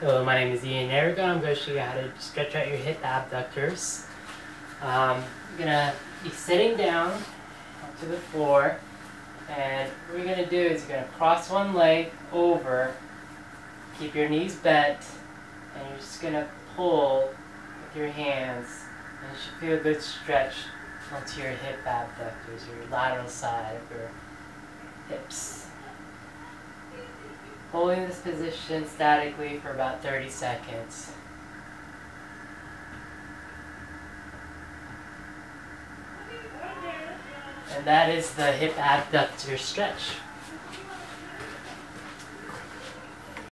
Hello, my name is Ian Erica. I'm going to show you how to stretch out your hip abductors. You're going to be sitting down onto the floor, and what you're going to do is you're going to cross one leg over, keep your knees bent, and you're just going to pull with your hands, and you should feel a good stretch onto your hip abductors, or your lateral side of your hips. Holding this position statically for about 30 seconds. And that is the hip abductor stretch.